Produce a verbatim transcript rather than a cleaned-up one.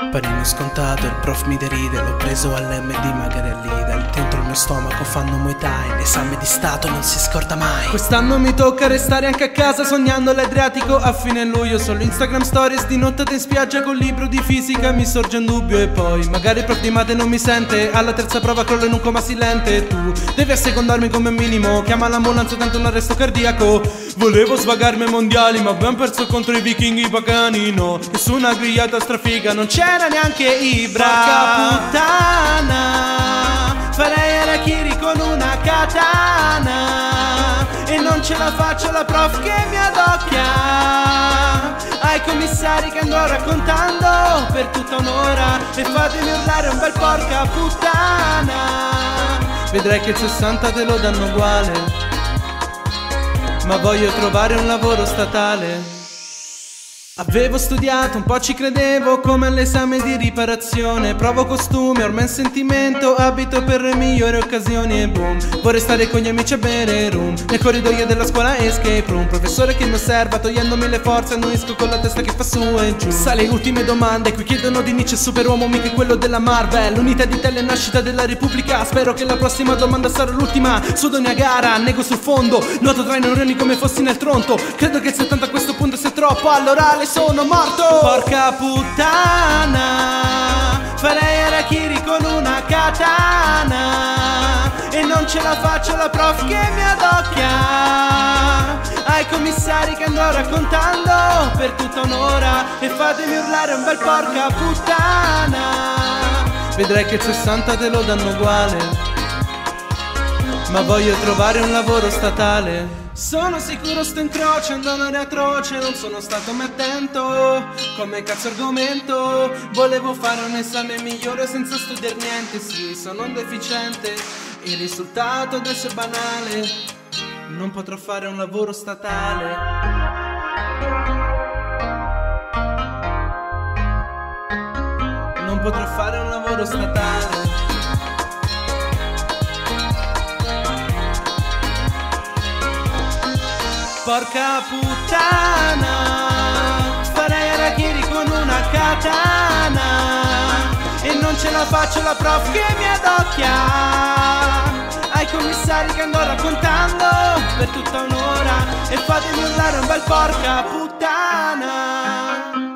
Panino scontato, il prof mi deride, l'ho preso all'M D magari all'Ida. Dentro il mio stomaco fanno Muay Thai, l'esame di stato non si scorda mai. Quest'anno mi tocca restare anche a casa sognando l'Adriatico a fine luglio. Solo Instagram stories di nottata in spiaggia col libro di fisica mi sorge un dubbio. E poi magari il prof di mate non mi sente, alla terza prova crollo in un coma silente. Tu devi assecondarmi come minimo, chiama l'ambulanza tanto un arresto cardiaco. Volevo svagarmi ai mondiali ma abbiamo perso contro i vichinghi pagani. No, nessuna grigliata strafiga, non c'era neanche Ibra. Porca puttana, farei harakiri con una katana e non ce la faccio la prof che mi adocchia. Ai commissari che andrò raccontando per tutta un'ora e fatemi urlare un bel porca puttana. Vedrai che il sessanta te lo danno uguale, ma voglio trovare un lavoro statale. Avevo studiato, un po' ci credevo, come all'esame di riparazione. Provo costume, ormai in sentimento, abito per le migliori occasioni e boom. Vorrei stare con gli amici a bere rum nel corridoio della scuola escape room. Professore che mi osserva, togliendomi le forze, annuisco con la testa che fa su e giù. Sai le ultime domande, qui chiedono di Nietzsche superuomo, mica quello della Marvel. L'unità di tele nascita della Repubblica, spero che la prossima domanda sarà l'ultima. Sudo Niagara, nego sul fondo, nuoto tra i neuroni come fossi nel tronto. Credo che il settanta a questo punto sia troppo, allora le sono morto. Porca puttana, farei harakiri con una katana e non ce la faccio la prof che mi adocchia. Ai commissari che andrò raccontando per tutta un'ora e fatemi urlare un bel porca puttana. Vedrai che il sessanta te lo danno uguale, ma voglio trovare un lavoro statale. Sono sicuro sto incrocio, un dolore atroce, non sono stato mai attento. Come cazzo argomento, volevo fare un esame migliore senza studiare niente. Sì, sono un deficiente, il risultato adesso è banale. Non potrò fare un lavoro statale. Non potrò fare un lavoro statale. Porca puttana, farei harakiri con una katana e non ce la faccio la prof che mi adocchia. Ai commissari che andrò raccontando per tutta un'ora e fatemi urlare un bel porca puttana.